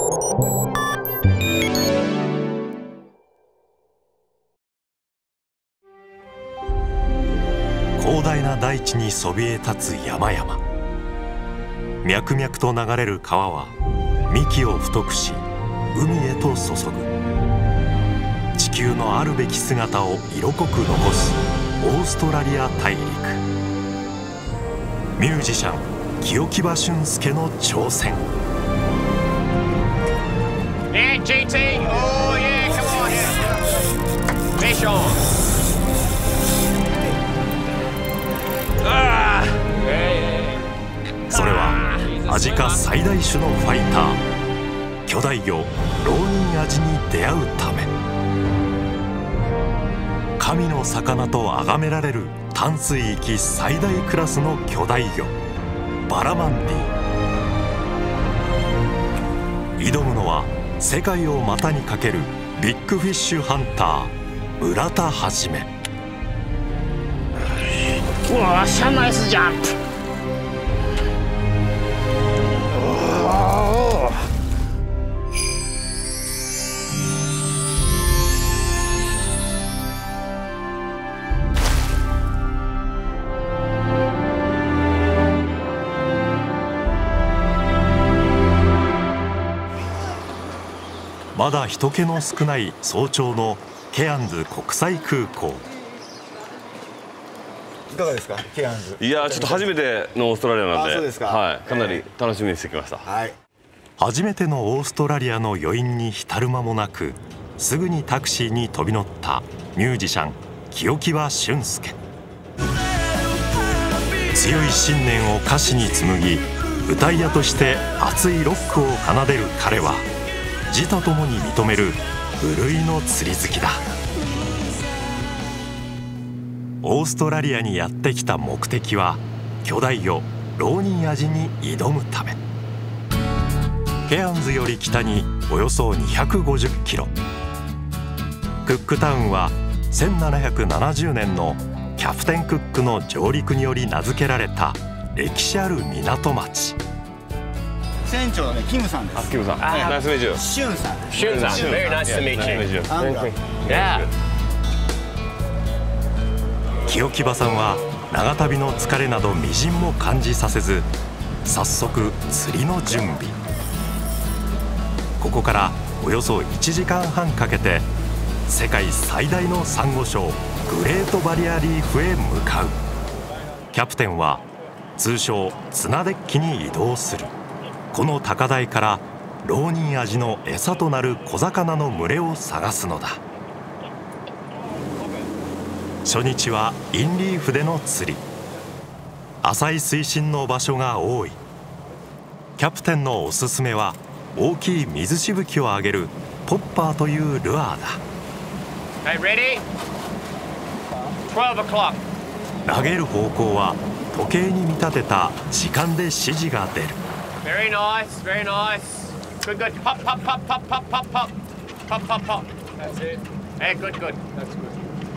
広大な大地にそびえ立つ山々。脈々と流れる川は幹を太くし海へと注ぐ。地球のあるべき姿を色濃く残すオーストラリア大陸。ミュージシャン清木場俊介の挑戦。 Yeah, GT. Oh yeah, come on, yeah. Fish on. Ah. それはアジ科最大種のファイター、巨大魚ロウニンアジに出会うため。神の魚と崇められる淡水域最大クラスの巨大魚バラマンディ。挑むのは世界を股にかけるビッグフィッシュハンター村田はじめ。 Wow, that's a nice jump. Oh. まだ人気の少ない早朝のケアンズ国際空港。 いかがですか、ケアンズ。 いや、ちょっと初めてのオーストラリアなんで、 そうですか。 はい、かなり楽しみにしてきました。 はい。 初めてのオーストラリアの余韻に浸る間もなく、すぐにタクシーに飛び乗ったミュージシャン清木場俊介。強い信念を歌詞に紡ぎ、歌い屋として熱いロックを奏でる彼は自他ともに認める無類の釣り好きだ。オーストラリアにやってきた目的は巨大魚ロウニンアジに挑むため。ケアンズより北におよそ250キロ。クックタウンは1770年のキャプテンクックの上陸により名付けられた歴史ある港町。 船長のね、キムさんです。 キムさん、ナイスメイジュ。 シュンさん。 シュンさん。Very nice to meet you. Yeah. 清木場さんは長旅の疲れなどみじんも感じさせず、早速釣りの準備。ここからおよそ1時間半かけて世界最大のサンゴ礁グレートバリアリーフへ向かう。キャプテンは通称綱デッキに移動する。この高台からロウニンアジの餌となる小魚の群れを探すのだ。初日はインリーフでの釣り。浅い水深の場所が多い。キャプテンのおすすめは大きい水しぶきを上げるポッパーというルアーだ。 Hey, ready? 12 o'clock. 投げる方向は時計に見立てた時間で指示が出る。 Very nice, very nice. Good, good. Pop, pop, pop, pop, pop, pop, pop. Pop, pop, pop. That's it. Hey, good, good. That's good.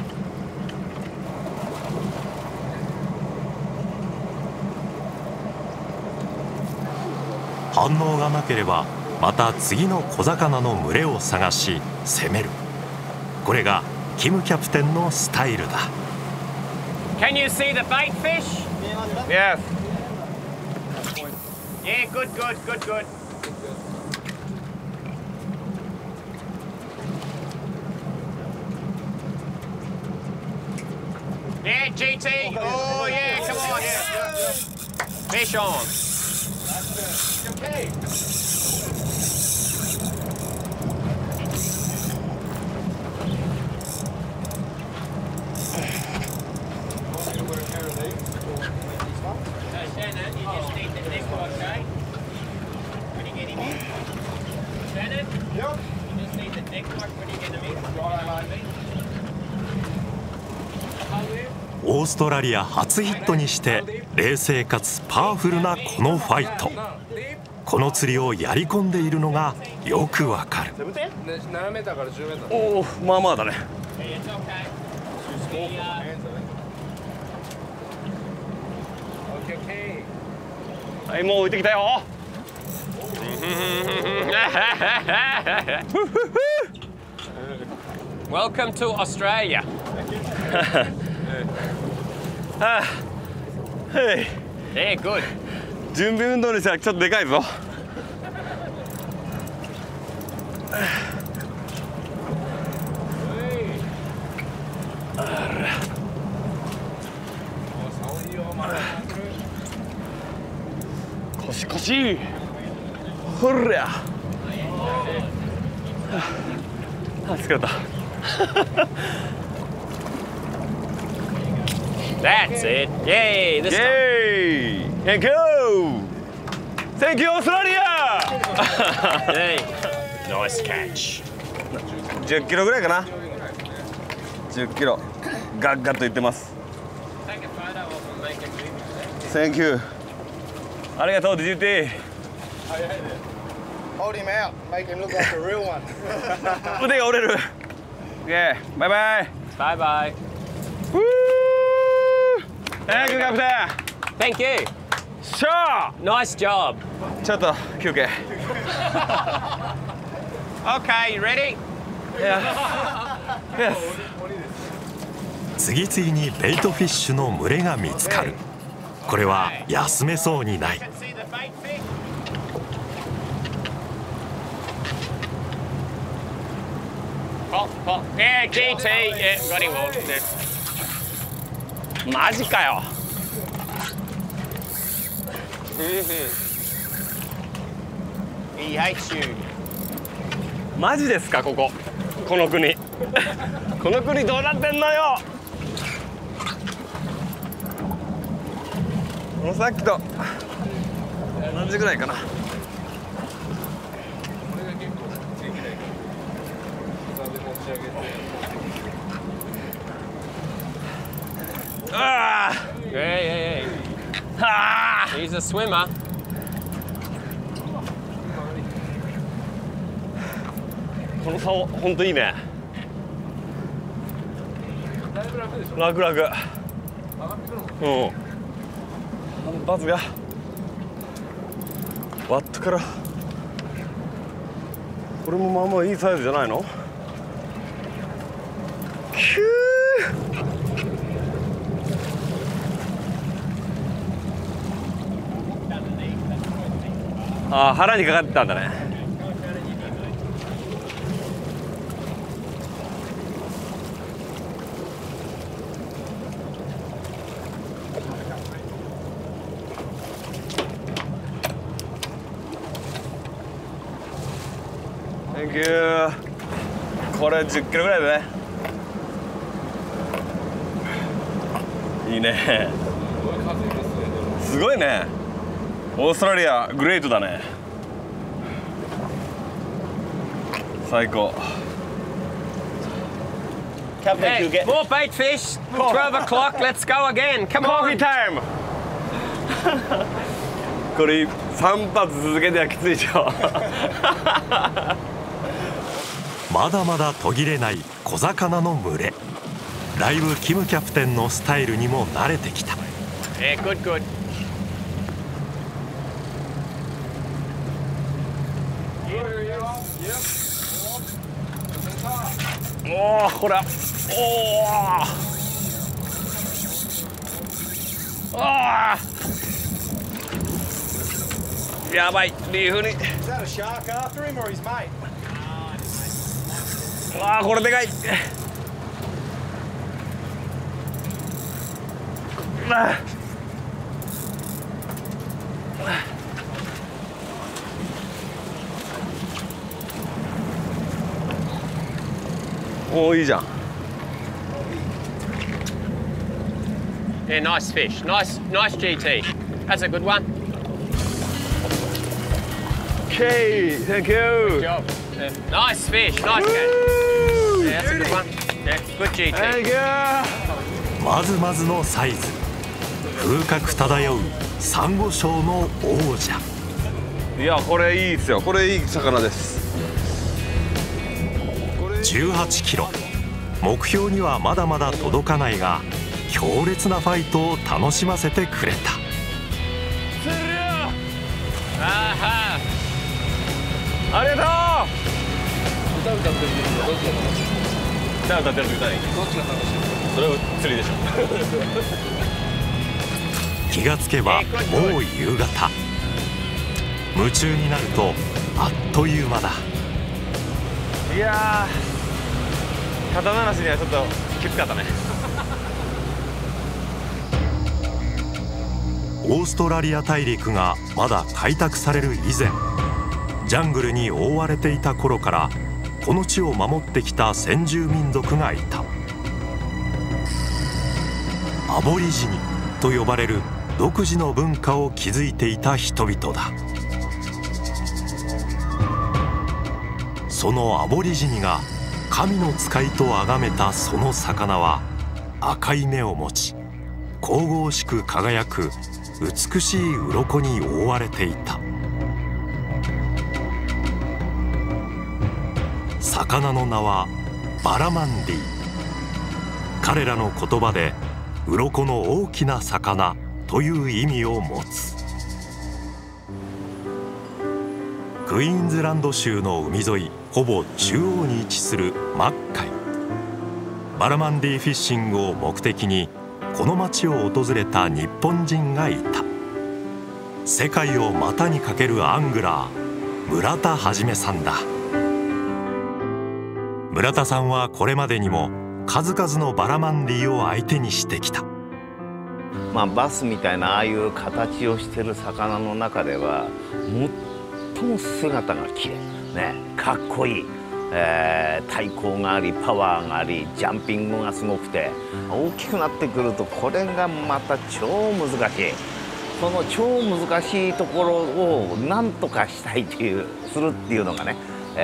反応がなければまた次の小魚の群れを探し攻める。これがキムキャプテンのスタイルだ。 Can you see the bait fish? Yes. Yeah, good, good, good, good. Yeah, GT. Oh, yeah, come on. Yeah. Fish on. Okay. Yep. You just need the neck mark when you get them in. Right. オーストラリア初ヒットにして冷静かつパワフルなこのファイト。この釣りをやり込んでいるのがよくわかる。 おお、まあまあだね。はい、もう浮いてきたよ。 Welcome to Australia. はい。 Yeah, good. 準備運動にしたらちょっとでかいぞ。腰腰。ほりゃ。疲れた。 That's it. Yay! This time. Yay! Thank you! Thank you, Australia! Yay! Nice catch. 10キロぐらいかな。10キロ。ガッガッと言ってます。 Take a photo of him, make a movie. Thank you. ありがとう、DJT。 Hold him out, make him look like a real one. 腕が折れる。OK、バイバイ。 Bye bye. Thank you, Captain. Thank you. Sure. Nice job. ちょっと休憩。 Okay, you ready? Yes. 次々にベイトフィッシュの群れが見つかる。これは休めそうにない。 Can see the bait fish. Pop, pop. Yeah, GT. Yeah, got him on. Yeah. マジかよ。 He hates you. マジですかここ。この国。この国どうなってんのよ。もうさっきと同じぐらいかな。ああ。 Yeah, yeah, yeah. はあ。 He's a swimmer. この竿本当いいね。楽々。うん。反発がワットからこれもまあまあいいサイズじゃないの。キュー。ああ腹にかかってたんだね。Thank you。これ10キロぐらいだね。いいね。すごいね。オーストラリアグレートだね。最高。 Hey, more bait fish. 12 o'clock. Let's go again. Come コーヒー on. タイム。これ3発続けてはきついでしょ。 まだまだ途切れない小魚の群れ。だいぶキムキャプテンのスタイルにも慣れてきた。 Yeah, good, good. おおほら。おお。ああ。やばいリーフに。 Is that a shark after him or his mate? ああこれでかい。あおおいいじゃん。 Yeah, nice fish. Nice GT. That's a good one. Okay, thank you. Good job. Yeah. Nice fish. Nice catch. Yeah, that's a good one. Yeah, good GT. Thank you. まずまずのサイズ。風格漂うサンゴ礁の王者。 いやこれいいですよ。これいい魚です。 18キロ。目標にはまだまだ届かないが、強烈なファイトを楽しませてくれた。 Aha. ありがとう。歌歌ってる時はどっちが楽しい？歌歌ってる時何？どっちが楽しい？それは釣りでしょ。 気がつけばもう夕方。夢中になるとあっという間だ。 いやー、肩慣らしにはちょっときつかったね。 オーストラリア大陸がまだ開拓される以前、ジャングルに覆われていた頃からこの地を守ってきた先住民族がいた。アボリジニと呼ばれる独自の文化を築いていた人々だ。そのアボリジニが神の使いと崇めたその魚は赤い目を持ち、神々しく輝く美しい鱗に覆われていた。魚の名はバラマンディ。彼らの言葉で鱗の大きな魚という意味を持つ。クイーンズランド州の海沿いほぼ中央に位置するマッカイ。バラマンディフィッシングを目的にこの町を訪れた日本人がいた。世界を股にかけるアングラー、村田はじめさんだ。村田さんはこれまでにも数々のバラマンディを相手にしてきた。 バスみたいなああいう形をしてる魚の中では最も姿がきれいね、かっこいい、体高がありパワーがありジャンピングがすごくて、大きくなってくるとこれがまた超難しい。その超難しいところをなんとかしたいっていうするっていうのがね、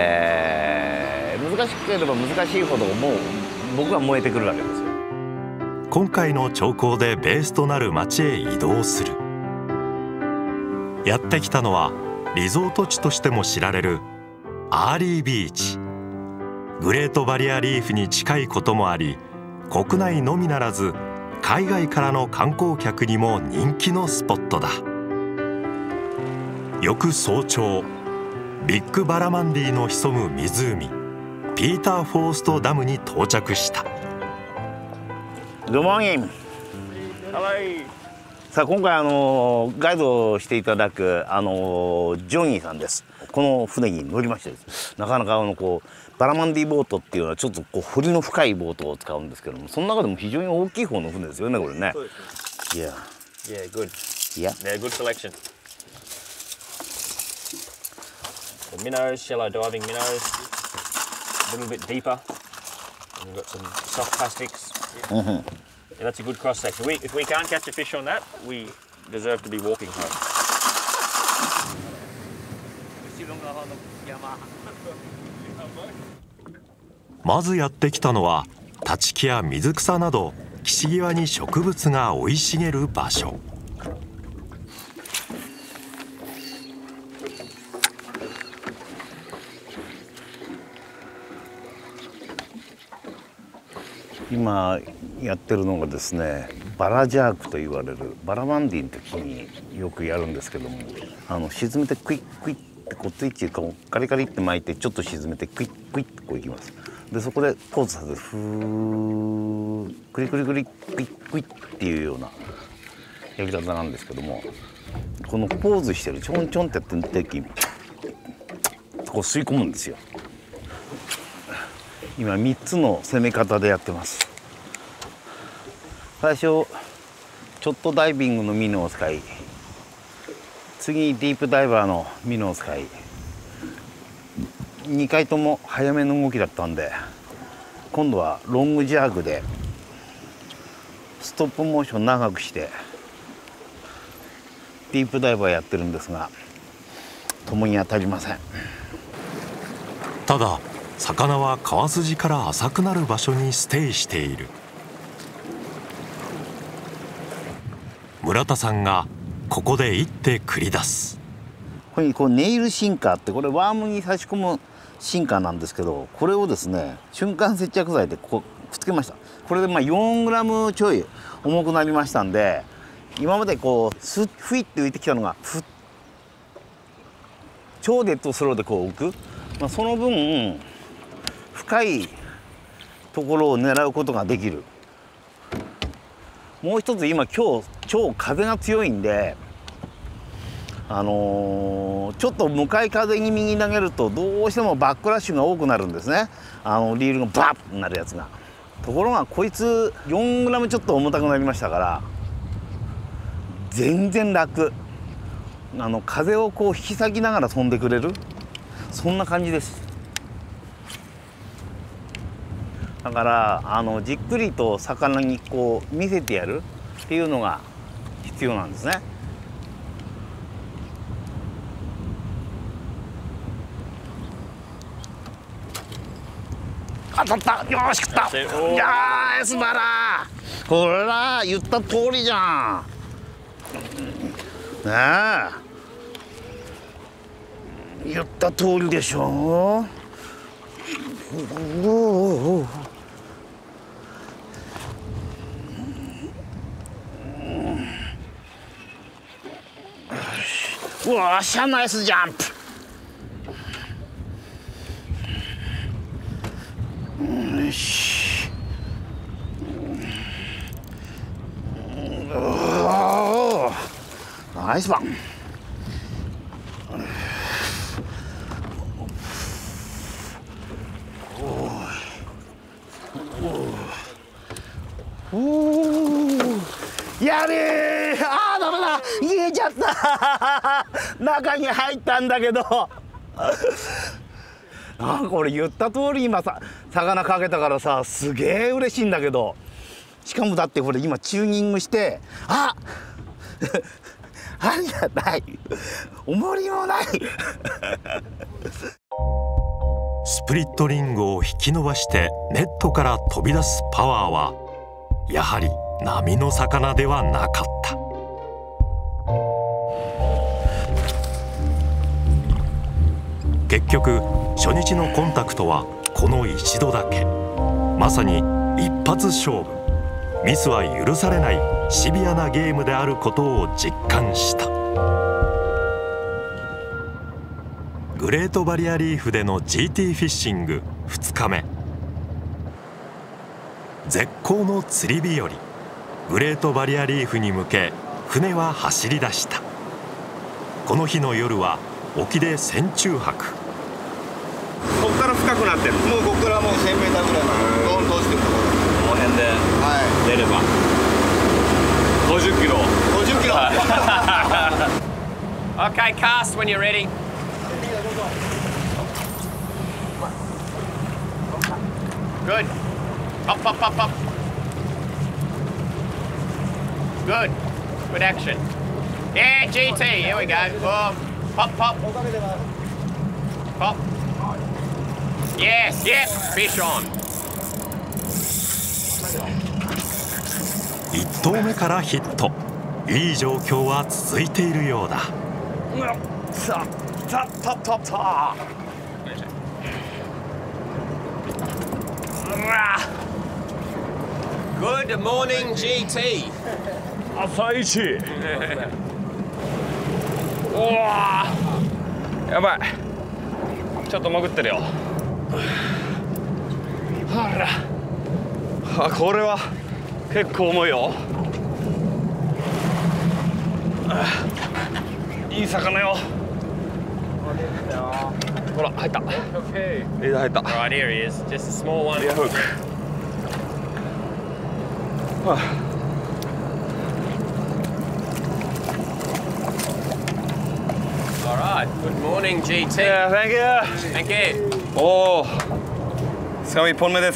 難しければ難しいほどもう僕は燃えてくるわけですよ。 今回の兆候でベースとなる町へ移動する。やってきたのはリゾート地としても知られるアーリービーチ。グレートバリアリーフに近いこともあり、国内のみならず海外からの観光客にも人気のスポットだ。翌早朝、ビッグバラマンディの潜む湖ピーター・フォーストダムに到着した。 Good morning。さあ今回ガイドをしていただくジョニーさんです。この船に乗りましてです、なかなかバラマンディボートっていうのはちょっと彫りの深いボートを使うんですけども、その中でも非常に大きい方の船ですよね、これね。 Yeah, good. Yeah, good selection. The minnows, shallow diving minnows, a little bit deeper. And we've got some soft plastics. Yeah, that's a good cross section. If we can't catch a fish on that, we deserve to be walking home. まずやってきたのは立ち木や水草など岸際に植物が生い茂る場所。 今やってるのがですね、バラジャークと言われるバラマンディの時によくやるんですけども、沈めてクイックイッってこうツイッチカリカリって巻いてちょっと沈めてクイックイッってこういきます。でそこでポーズさせてフークリクリクリクイックイッっていうようなやり方なんですけども、このポーズしてるちょんちょんってやってる時にこう吸い込むんですよ。今3つの攻め方でやってます。最初ちょっとダイビングのミノを使い、次にディープダイバーのミノを使い、2回とも早めの動きだったんで、今度はロングジャーグでストップモーション長くしてディープダイバーやってるんですが、共に当たりません。 ただ魚は川筋から浅くなる場所にステイしている。村田さんがここで一手繰り出す。 ここにこうネイルシンカーって、これワームに差し込むシンカーなんですけど、これをですね瞬間接着剤でここくっつけました。これで4グラムちょい重くなりましたんで、今までこうフイッて浮いてきたのがち超デッドスローでこう浮く、その分深いところを狙うことができる。もう一つ今超風が強いんで、ちょっと向かい風に右に投げるとどうしてもバックラッシュが多くなるんですね。リールがバッとなるやつが。ところがこいつ 4g ちょっと重たくなりましたから全然楽。風をこう引き裂きながら飛んでくれる、そんな感じです。だからじっくりと魚にこう見せてやるっていうのが必要なんですね。当たった、よし食った。いやーすばら、これだ言った通りじゃんねえ、言った通りでしょ。うわっしゃ、ナイスジャンプ。よし、ナイスバン。やれー、あーダメだ、消えちゃった中に入ったんだけどこれ言った通り今さ魚かけたからさ、すげえ嬉しいんだけど、しかもだってこれ今チューニングしてあじゃない、重りもないスプリットリングを引き伸ばしてネットから飛び出すパワーはやはり波の魚ではなかった。結局初日のコンタクトはこの一度だけ。まさに一発勝負、ミスは許されないシビアなゲームであることを実感した。グレートバリアリーフでの GT フィッシング2日目、絶好の釣り日和。グレートバリアリーフに向け船は走り出した。この日の夜は沖で船中泊。 ここから深くなってる。 もうここからもう 1000m ぐらいまでドーンと落ちてるところ。 この辺で出れば50キロ。 50キロ。 Okay, cast when you're ready. Good. Pop, pop, pop, pop. Good. Good action. Yeah, GT. Here we go. Boom. Pop, pop. Pop. Yes, yep. Fish on. 1投目からヒット。いい状況は続いているようだ。 Good morning, GT. 朝一おおやばい、ちょっと潜ってるよ。これは結構重いよ。いい魚よ。ほら入った。リーダー入った。 Right, here he is. Just a small one. リアフック。 All right. Good morning, GT. Yeah, thank you. Thank you. おお、つかみ1本目です。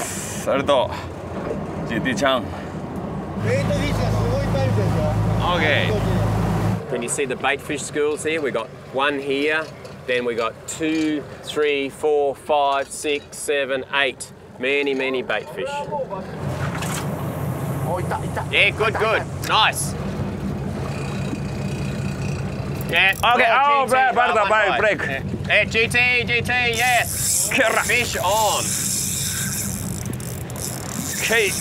ありがとう GT ちゃん。 ウェイトフィッシュがすごいいっぱいいるんですよ。 Okay. Can you see the bait fish schools here? We got one here, then we got 2, 3, 4, 5, 6, 7, 8. Many, many bait fish. Yeah, good, good. Nice. Yeah. Okay, oh, GT, break, one break, right. break. Yeah, GT, yes. Fish on. Okay.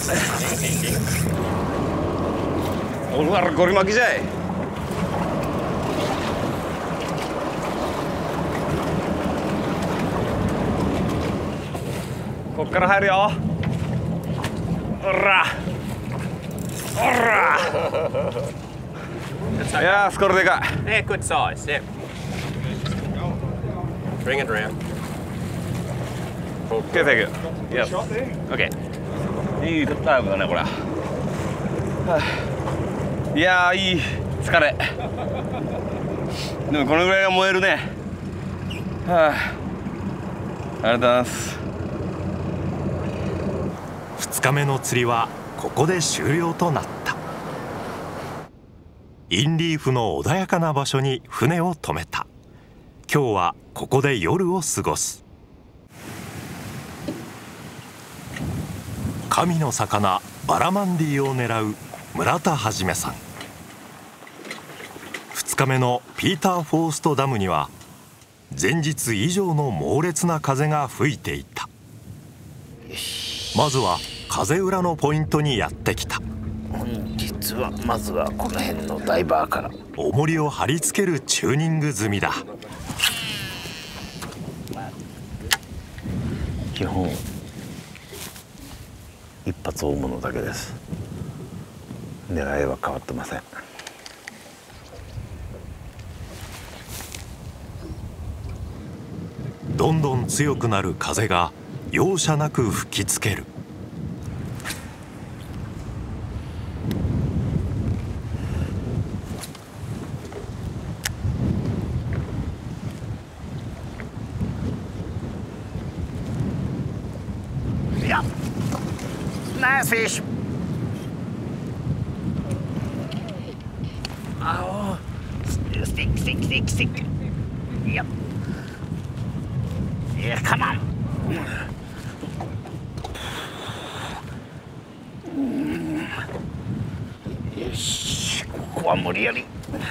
俺はゴリ巻きじゃい。 こっから入るよ。おらおら。いやー、スコールでかい。 Yeah, good size. Yeah. Bring it around. Okay, thank you. Yes. Okay. いいタイムだねこれ。いやー、いい疲れ。でもこのぐらいが燃えるね。はあ、ありがとうございます。 2日目の釣りはここで終了となった。インリーフの穏やかな場所に船を止めた。今日はここで夜を過ごす。神の魚バラマンディを狙う村田はじめさん。2日目のピーター・フォーストダムには前日以上の猛烈な風が吹いていた。まずは風裏のポイントにやってきた。 本日はまずはこの辺のダイバーから重りを貼り付けるチューニング済みだ。 基本一発大物だけです。狙いは変わってません。 どんどん強くなる風が容赦なく吹きつける。 ナイスフィッシュ。あお、スティックスティックスティックスティック。いや、いや、カモン。よし、ここは無理やり。よ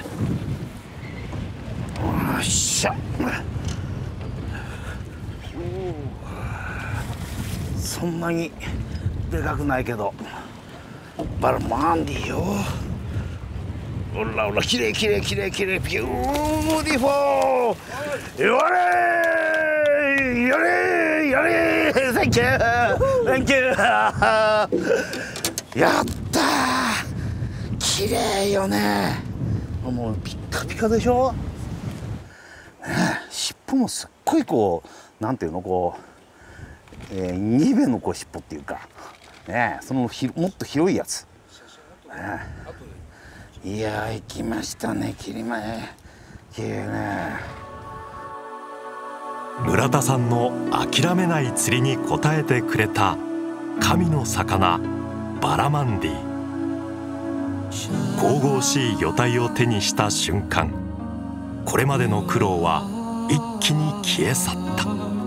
っしゃ。そんなにでかくないけどバラマンディよ。おらおら、きれいきれいきれいきれい、ビューティフォー。やれやれやれ、サンキューサンキュー。やったー、きれいよね。もうピッカピカでしょ。尻尾もすっごいこう、なんていうの、こうニベのこう尻尾っていうか、ね、そのもっと広いやつ、いやー、行きましたね、切り前きれいね。 村田さんの諦めない釣りに応えてくれた神の魚バラマンディ。神々しい魚体を手にした瞬間、これまでの苦労は一気に消え去った。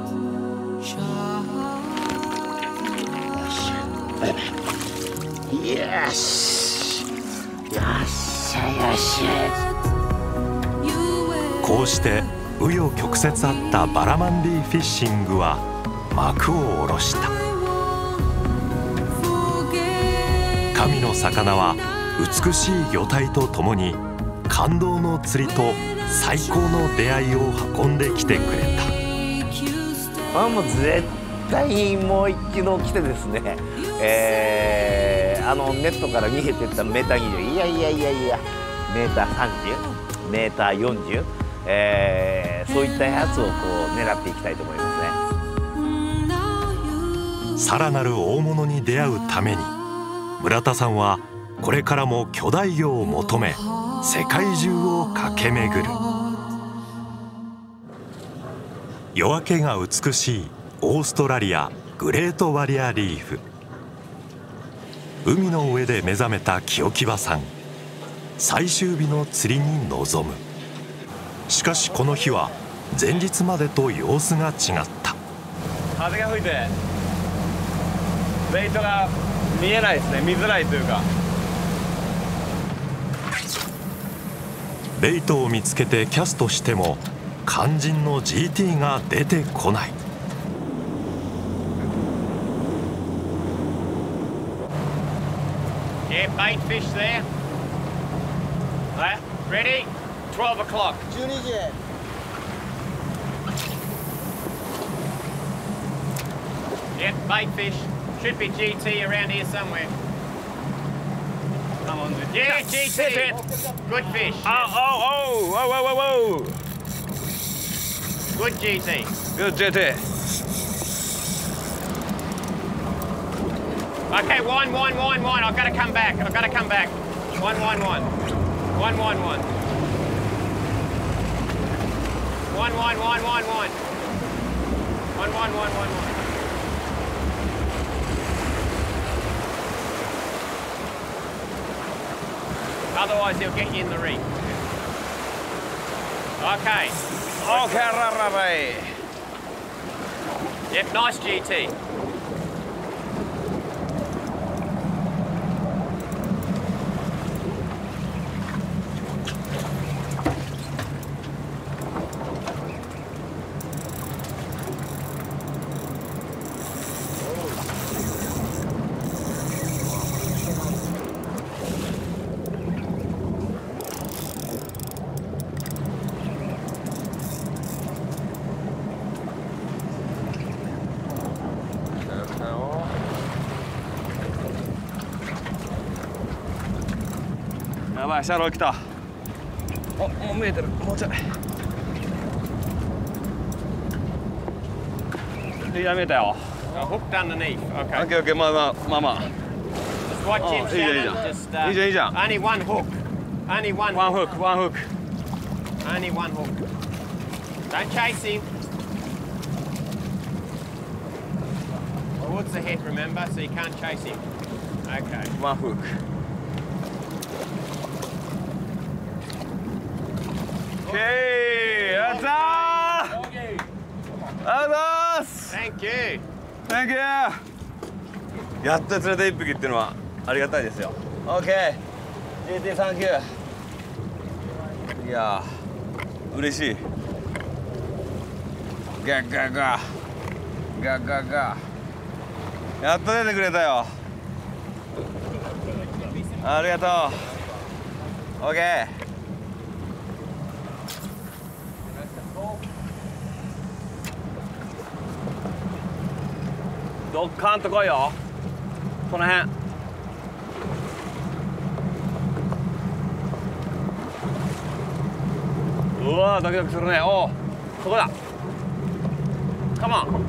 よしよっしゃよっしゃ。 こうして紆余曲折あったバラマンディフィッシングは幕を下ろした。神の魚は美しい魚体とともに感動の釣りと最高の出会いを運んできてくれた。 もう絶対もう一度来てですね、ネットから逃げてったメーター20、いやメーター30、メーター40、そういったやつをこう狙っていきたいと思いますね。 さらなる大物に出会うために村田さんはこれからも巨大魚を求め世界中を駆け巡る。夜明けが美しいオーストラリアグレートバリアリーフ。海の上で目覚めた清木場さん、最終日の釣りに臨む。しかしこの日は前日までと様子が違った。 風が吹いてベイトが見えないですね。見づらいというか。 ベイトを見つけてキャストしても肝心の GT が出てこない。 Yeah, bait fish there. Ready? 12 o'clock. 12時。 Yep, bait fish. Should be GT around here somewhere. Come on. Yeah, GT. Good fish. Oh. Good GT. Good GT. Okay, one. I've got to come back. One. 1. Otherwise, he'll get you in the reef. Okay. Okay, right. Yep, nice GT. やばい、シャロー来た。お、もう見えてる。もうちょい。リーダー見えたよ。 Hooked underneath. オッ Okay. ケーオッケー、まあ。 Just watch him, いいじゃん、いいじ Shannon. ゃん。 Just, いいじゃん。 only one hook. Only one ワン hook. フック、ワンフック。 Only one hook. Don't chase him. Towards the head, remember, so you can't chase him. Okay. ワンフック。オッケー、やったー。ありがとうございます。 Thank you. Thank you. やっと釣れた1匹っていうのはありがたいですよ。OK。GT サンキュー。いやー、嬉しい。ガガ。やっと出てくれたよ。ありがとう。OK。どっかんと来いよ。この辺。うわー、ドキドキするね。おお、そこだ。カモン。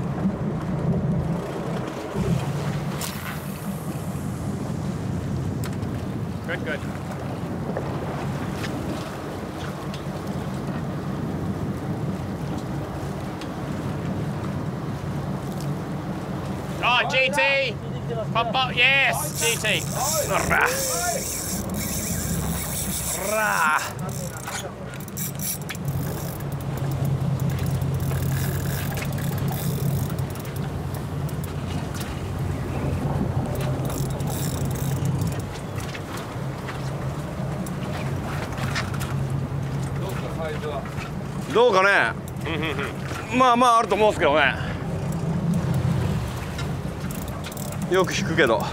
Good. Oh, GT! Pop up, yes, GT. Rah. どうかね。まああると思うんですけどね。よく引くけど。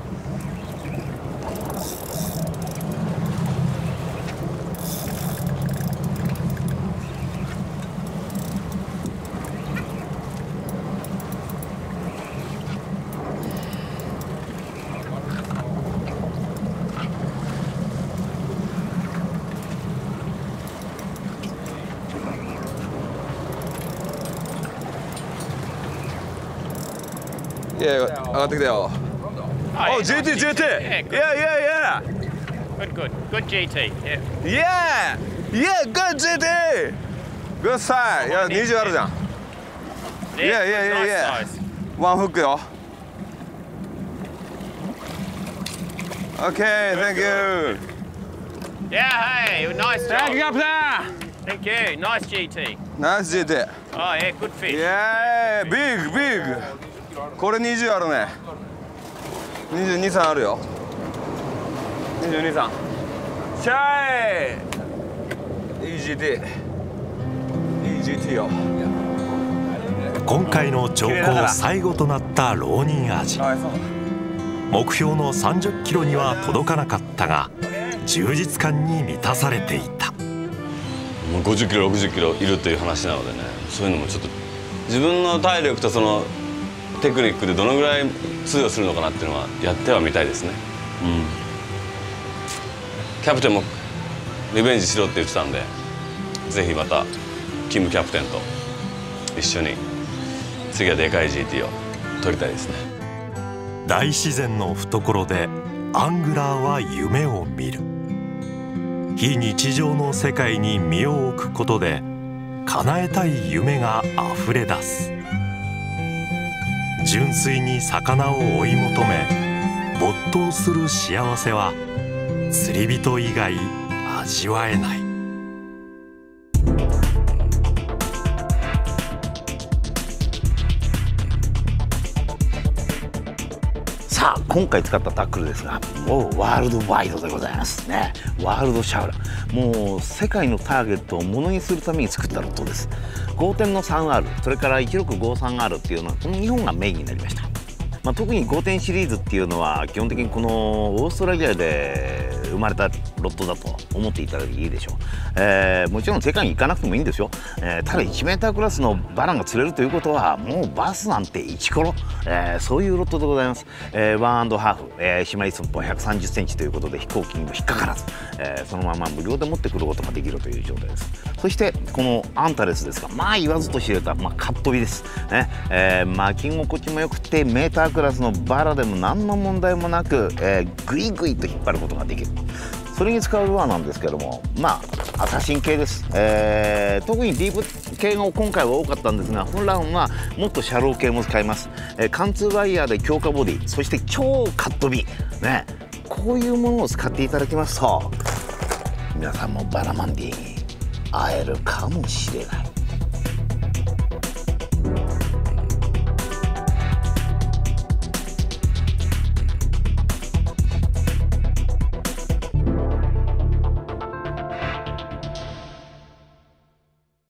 いや、上がってきたよ。Oh, GT. Yeah. Good GT. Yeah, good GT. Good size. いや、20あるじゃん。Yeah. ワンフックよ。Okay, thank you. Yeah, hey, nice job. Thank you, Captain. Thank you. Nice GT. Nice GT. Oh, yeah, good fish. Yeah, big. これ20あるね。22、3あるよ。22、3。シャイ。いい GT よ。 今回の釣行最後となった浪人アジ。目標の30キロには届かなかったが、充実感に満たされていた。 もう50キロ60キロいるという話なのでね、そういうのもちょっと自分の体力とそのテクニックでどのぐらい通用するのかなっていうのはやってはみたいですね。キャプテンもリベンジしろって言ってたんで、ぜひまたキムキャプテンと一緒に次はでかい GT を取りたいですね。 大自然の懐でアングラーは夢を見る。非日常の世界に身を置くことで叶えたい夢があふれ出す。純粋に魚を追い求め没頭する幸せは釣り人以外味わえない。 さあ今回使ったタックルですが、もうワールドワイドでございますね。ワールドシャウラ、もう世界のターゲットをものにするために作ったロットです。5.3 R、それから 1653 R っていうのはこの2本がメインになりました。特に5点シリーズっていうのは基本的にこのオーストラリアで生まれたロットだと思っていただいていいでしょう。もちろん世界に行かなくてもいいんですよ。ただ 1m クラスのバランが釣れるということはもうバスなんてイチコロ、そういうロットでございます。1.5、シマリスンポ130センチということで飛行機にも引っかからず、そのまま無料で持ってくることができるという状態です。そしてこのアンタレスですが、言わずと知れた、カットビです、巻き心地もよくてメータークラスのバラでも何の問題もなく、グイグイと引っ張ることができる。それに使うルアーなんですけども、アサシン系です。特にディープ系が今回は多かったんですが、本来はもっとシャロー系も使います。貫通ワイヤーで強化ボディ、そして超カットビね、こういうものを使っていただきますと皆さんもバラマンディに会えるかもしれない。